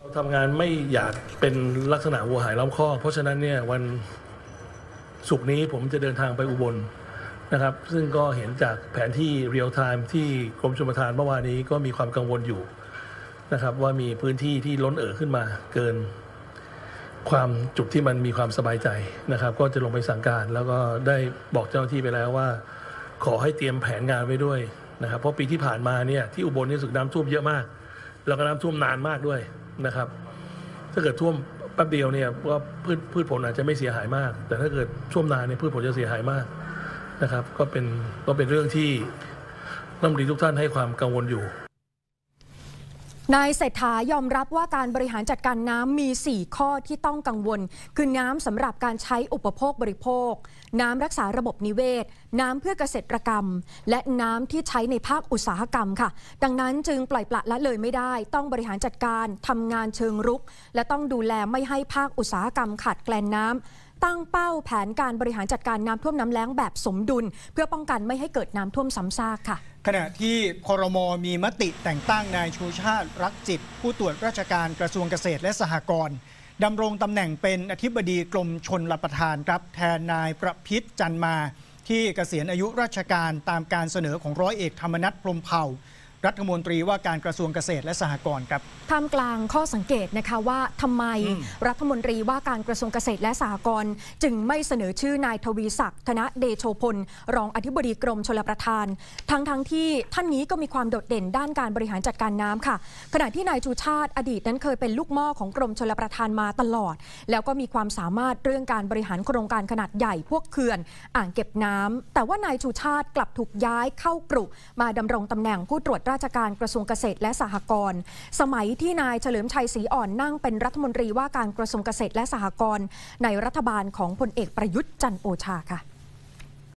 ทำงานไม่อยากเป็นลักษณะวัวหายล้อมคอกเพราะฉะนั้นเนี่ยวันศุกร์นี้ผมจะเดินทางไปอุบลนะครับซึ่งก็เห็นจากแผนที่เรียลไทม์ที่กรมชลประทานเมื่อวานนี้ก็มีความกังวลอยู่นะครับว่ามีพื้นที่ที่ล้นขึ้นมาเกินความจุดที่มันมีความสบายใจนะครับก็จะลงไปสั่งการแล้วก็ได้บอกเจ้าหน้าที่ไปแล้วว่าขอให้เตรียมแผนงานไว้ด้วยนะครับเพราะปีที่ผ่านมาเนี่ยที่อุบลนี่สึกน้ำท่วมเยอะมากแล้วก็น้ำท่วมนานมากด้วยนะครับถ้าเกิดท่วมแป๊บเดียวเนี่ยว่าพืชผลอาจจะไม่เสียหายมากแต่ถ้าเกิดท่วมนานเนี่ยพืชผลจะเสียหายมากนะครับก็เป็นเรื่องที่รัฐมนตรีทุกท่านให้ความกังวลอยู่นายเศรษฐายอมรับว่าการบริหารจัดการน้ำมี4ข้อที่ต้องกังวลคือน้ำสำหรับการใช้อุปโภคบริโภคน้ำรักษาระบบนิเวศน้ำเพื่อเกษตรกรรมและน้ำที่ใช้ในภาคอุตสาหกรรมค่ะดังนั้นจึงปล่อยปละละเลยไม่ได้ต้องบริหารจัดการทำงานเชิงรุกและต้องดูแลไม่ให้ภาคอุตสาหกรรมขาดแคลนน้ำตั้งเป้าแผนการบริหารจัดการน้ำท่วมน้ำแล้งแบบสมดุลเพื่อป้องกันไม่ให้เกิดน้ำท่วมซ้ำซากค่ะขณะที่ครม.มีมติแต่งตั้งนายชูชาติรักจิตผู้ตรวจราชการกระทรวงเกษตรและสหกรณ์ดำรงตำแหน่งเป็นอธิบดีกรมชลประทานครับแทนนายประพิษจันมาที่เกษียณอายุราชการตามการเสนอของร้อยเอกธรรมนัสพรหมเผ่ารัฐมนตรีว่าการกระทรวงเกษตรและสหกรณ์ครับท่ามกลางข้อสังเกตนะคะว่าทำไมรัฐมนตรีว่าการกระทรวงเกษตรและสหกรณ์จึงไม่เสนอชื่อนายทวีศักดิ์ธนเดโชพลรองอธิบดีกรมชลประทานทั้งที่ท่านนี้ก็มีความโดดเด่นด้านการบริหารจัดการน้ำค่ะขณะที่นายชูชาติอดีตนั้นเคยเป็นลูกหม้อของกรมชลประทานมาตลอดแล้วก็มีความสามารถเรื่องการบริหารโครงการขนาดใหญ่พวกเขื่อนอ่างเก็บน้ำแต่ว่านายชูชาติกลับถูกย้ายเข้ากรุมาดำรงตำแหน่งผู้ตรวจราชการกระทรวงเกษตรและสหกรณ์สมัยที่นายเฉลิมชัยศรีอ่อนนั่งเป็นรัฐมนตรีว่าการกระทรวงเกษตรและสหกรณ์ในรัฐบาลของพลเอกประยุทธ์จันทร์โอชาค่ะ